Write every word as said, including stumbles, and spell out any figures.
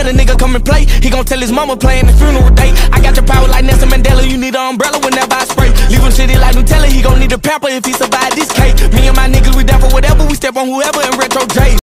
let a nigga come and play. He gon' tell his mama playing the funeral date. I got your power like Nelson Mandela, you need an umbrella whenever I spray. Leave him shitty like Nutella, he gon' need a pamper if he survive this cake. Me and my niggas, we down for whatever, we step on whoever in retro J.